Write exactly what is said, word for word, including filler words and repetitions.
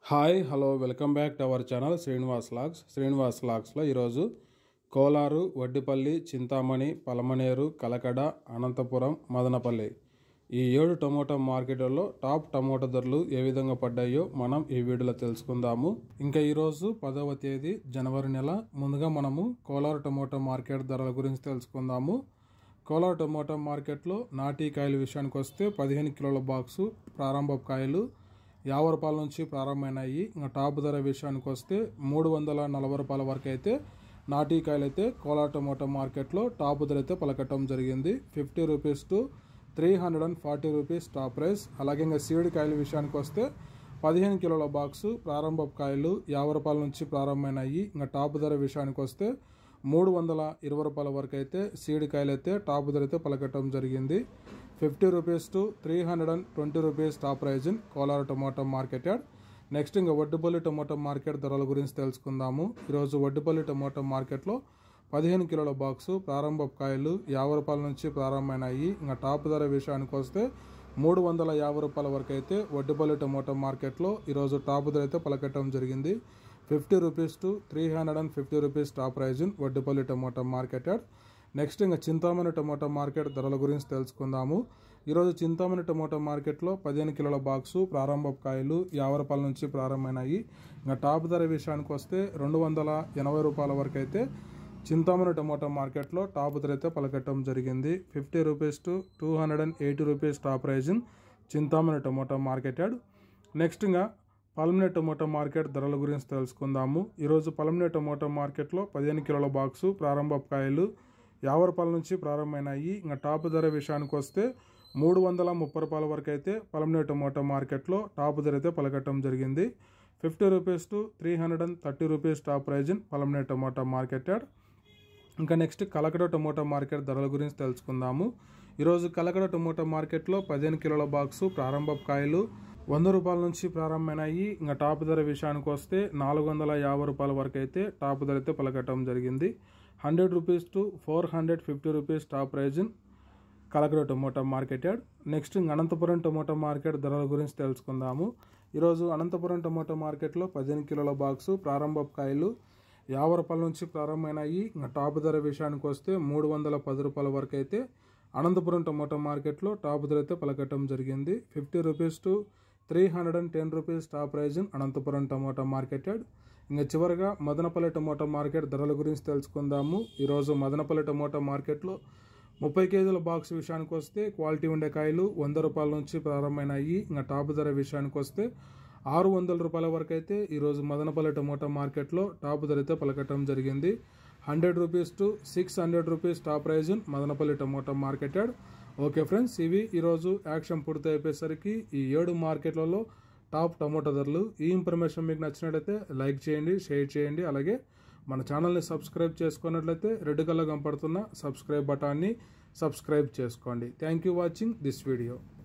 Hi hello welcome back to our channel Srinivas logs Srinivas లాగ్స్లో ఈరోజు కోలారు, వడ్డిపల్లి, చింతామణి, పలమనేరు, కలకడ, అనంతపురం, మదనపల్లి ఈ ఏడు టమోటా మార్కెట్లలో టాప్ టమోటా ధరలు ఏ విధంగా పడ్డాయో మనం ఈ వీడియోలో తెలుసుకుందాము. ఇంకా ఈరోజు పదవ తేదీ జనవరి నెల. ముందుగా మనము కోలారు టమోటా మార్కెట్ ధరల గురించి తెలుసుకుందాము. కోలారు టమోటా మార్కెట్లో నాటి కాయల విషయానికి వస్తే పదిహేను కిలోల బాక్సు ప్రారంభ కాయలు యాభై రూపాయల నుంచి ప్రారంభమైనాయి. ఇంకా టాప్ ధర విషయానికి వస్తే మూడు వందల నలభై రూపాయల వరకు అయితే నాటి కాయలు అయితే కోలార్ టమోటా మార్కెట్లో టాప్ ధర అయితే పలకటం జరిగింది. Fifty rupees to three hundred and forty rupees top price. అలాగే ఇంకా సీడ్ కాయల విషయానికి వస్తే పదిహేను కిలోల బాక్సు ప్రారంభ కాయలు యాభై రూపాయల నుంచి ప్రారంభమైనాయి. ఇంకా టాప్ ధర విషయానికి వస్తే మూడు వందల ఇరవై రూపాయల వరకు అయితే సీడ్ కాయలు అయితే టాప్ ధర అయితే పలకటం జరిగింది. Fifty rupees to three hundred and twenty rupees top prize in Kolar tomato market yard. Next ఇంకా వడ్డిపల్లి టమోటా మార్కెట్ ధరల గురించి తెలుసుకుందాము. ఈరోజు వడ్డిపల్లి టమోటా మార్కెట్లో పదిహేను కిలోల బాక్సు ప్రారంభ కాయలు యాభై రూపాయల నుంచి ప్రారంభమైనాయి. ఇంకా టాప్ ధర విషయానికి వస్తే మూడు వందల యాభై రూపాయల వరకు అయితే వడ్డిపల్లి టమోటా మార్కెట్లో ఈరోజు టాప్ ధర అయితే పలకటం జరిగింది. Fifty rupees to three hundred and fifty rupees top prize in Vaddipalli tomato market yard. Next ఇంకా చింతామణి టమోటా మార్కెట్ ధరల గురించి తెలుసుకుందాము. ఈరోజు చింతామణి టమోటా మార్కెట్లో పదిహేను కిలోల బాక్సు ప్రారంభ కాయలు యాభై రూపాయల నుంచి ప్రారంభమైనాయి. ఇంకా టాప్ ధర విషయానికి వస్తే రెండు వందల ఎనభై రూపాయల వరకు అయితే చింతామణి టమోటా మార్కెట్లో టాప్ ధర అయితే పలకటం జరిగింది. Fifty rupees to two hundred and eighty rupees top prize in Chintamani tomato market yard. Next ఇంకా పలమనేరు టమోటా మార్కెట్ ధరల గురించి తెలుసుకుందాము. ఈరోజు పలమనేరు టమోటా మార్కెట్లో పదిహేను కిలోల బాక్సు ప్రారంభ కాయలు యాభై రూపాయల నుంచి ప్రారంభమైనాయి. ఇంకా టాప్ ధర విషయానికి వస్తే మూడు వందల ముప్పై రూపాయల వరకు అయితే పలమనేరు టమోటా మార్కెట్లో టాప్ ధర అయితే పలకటం జరిగింది. Fifty rupees to three hundred and thirty rupees top prize in Palamaner tomato market yard. ఇంకా నెక్స్ట్ కలకడ టమోటా మార్కెట్ ధరల గురించి తెలుసుకుందాము. ఈరోజు కలకడ టమోటా మార్కెట్లో పదిహేను కిలోల బాక్సు ప్రారంభ కాయలు వంద రూపాయల నుంచి ప్రారంభమైనాయి. ఇంకా టాప్ ధర విషయానికి వస్తే నాలుగు వందల యాభై రూపాయల వరకు అయితే టాప్ ధర అయితే పలకటం జరిగింది. Hundred rupees to four hundred fifty rupees top prize in Kalakada tomato market yard. Next Anantapuram tomato market ధరల గురించి తెలుసుకుందాము. ఈరోజు అనంతపురం టమోటా మార్కెట్లో పదిహేను కిలోల బాక్సు ప్రారంభ కాయలు యాభై రూపాయల నుంచి ప్రారంభమైనాయి. ఇంకా టాప్ ధర విషయానికి వస్తే మూడు వందల పది రూపాయల వరకు అయితే అనంతపురం టమోటా మార్కెట్లో టాప్ ధర అయితే పలకటం జరిగింది. Fifty rupees to three hundred and ten rupees top prize in Anantapuram tomato market yard. ఇంకా చివరిగా మదనపల్లి టమోటా మార్కెట్ ధరల గురించి తెలుసుకుందాము. ఈరోజు మదనపల్లి టమోటా మార్కెట్లో ముప్పై కేజీల బాక్స్ విషయానికి వస్తే క్వాలిటీ ఉండే కాయలు వంద రూపాయల నుంచి ప్రారంభమైనాయి. ఇంకా టాప్ ధర విషయానికి వస్తే ఆరు వందల రూపాయల వరకు అయితే ఈరోజు మదనపల్లి టమోటా మార్కెట్లో టాప్ ధర అయితే పలకటం జరిగింది. Hundred rupees to six hundred rupees top prize in Madanapalli tomato market yard. Okay friends, ఇవి ఈరోజు యాక్షన్ పూర్తి అయిపోయేసరికి ఈ ఏడు మార్కెట్లలో టాప్ టమోటా ధరలు. ఈ ఇన్ఫర్మేషన్ మీకు నచ్చినట్లయితే లైక్ చేయండి, షేర్ చేయండి. అలాగే మన ఛానల్ని సబ్స్క్రైబ్ చేసుకున్నట్లయితే రెడ్ కలర్ కనపడుతున్న సబ్స్క్రైబ్ బటాన్ని సబ్స్క్రైబ్ చేసుకోండి. Thank you watching this video.